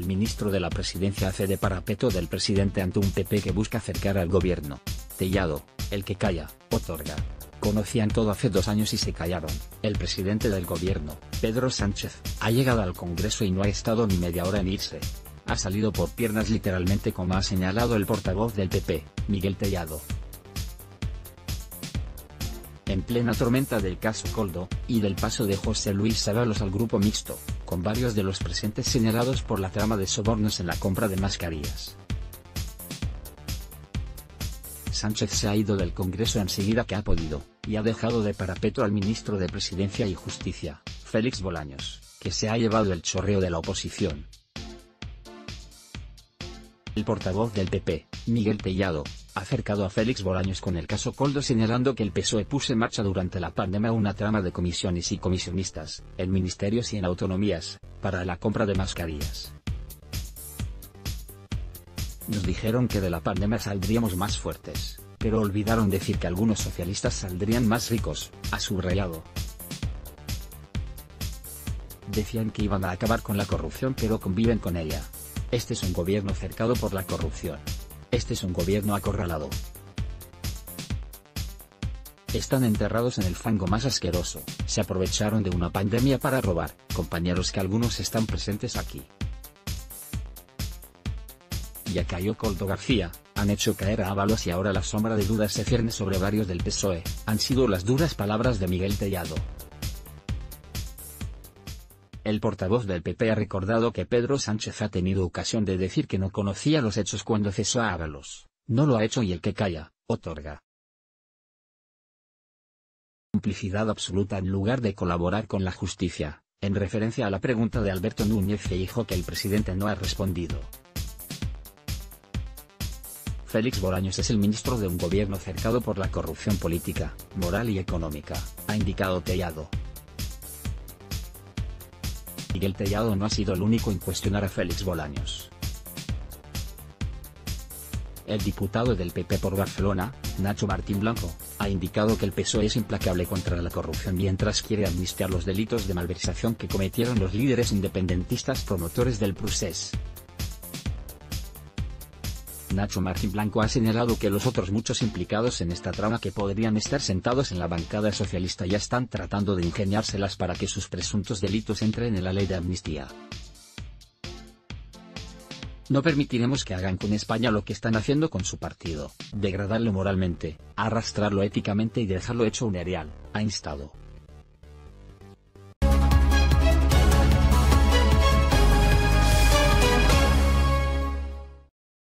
ministro de la presidencia hace de parapeto del presidente ante un PP que busca acercar al gobierno. Tellado, el que calla, otorga. Conocían todo hace 2 años y se callaron. El presidente del gobierno, Pedro Sánchez, ha llegado al Congreso y no ha estado ni media hora en irse. Ha salido por piernas literalmente, como ha señalado el portavoz del PP, Miguel Tellado. En plena tormenta del caso Koldo, y del paso de José Luis Ábalos al grupo mixto, con varios de los presentes señalados por la trama de sobornos en la compra de mascarillas. Sánchez se ha ido del Congreso enseguida que ha podido, y ha dejado de parapeto al ministro de Presidencia y Justicia, Félix Bolaños, que se ha llevado el chorreo de la oposición. El portavoz del PP, Miguel Tellado, ha acercado a Félix Bolaños con el caso Koldo, señalando que el PSOE puso en marcha durante la pandemia una trama de comisiones y comisionistas, en ministerios y en autonomías, para la compra de mascarillas. Nos dijeron que de la pandemia saldríamos más fuertes, pero olvidaron decir que algunos socialistas saldrían más ricos, ha subrayado. Decían que iban a acabar con la corrupción, pero conviven con ella. Este es un gobierno cercado por la corrupción. Este es un gobierno acorralado. Están enterrados en el fango más asqueroso. Se aprovecharon de una pandemia para robar, compañeros, que algunos están presentes aquí. Ya cayó Koldo García, han hecho caer a Ábalos y ahora la sombra de dudas se cierne sobre varios del PSOE, han sido las duras palabras de Miguel Tellado. El portavoz del PP ha recordado que Pedro Sánchez ha tenido ocasión de decir que no conocía los hechos cuando cesó a Ábalos. No lo ha hecho y el que calla, otorga. Complicidad absoluta en lugar de colaborar con la justicia, en referencia a la pregunta de Alberto Núñez Feijóo que el presidente no ha respondido. Félix Bolaños es el ministro de un gobierno cercado por la corrupción política, moral y económica, ha indicado Tellado. Miguel Tellado no ha sido el único en cuestionar a Félix Bolaños. El diputado del PP por Barcelona, Nacho Martín Blanco, ha indicado que el PSOE es implacable contra la corrupción mientras quiere amnistiar los delitos de malversación que cometieron los líderes independentistas promotores del procés. Nacho Martín Blanco ha señalado que los otros muchos implicados en esta trama que podrían estar sentados en la bancada socialista ya están tratando de ingeniárselas para que sus presuntos delitos entren en la ley de amnistía. No permitiremos que hagan con España lo que están haciendo con su partido, degradarlo moralmente, arrastrarlo éticamente y dejarlo hecho un erial, ha instado.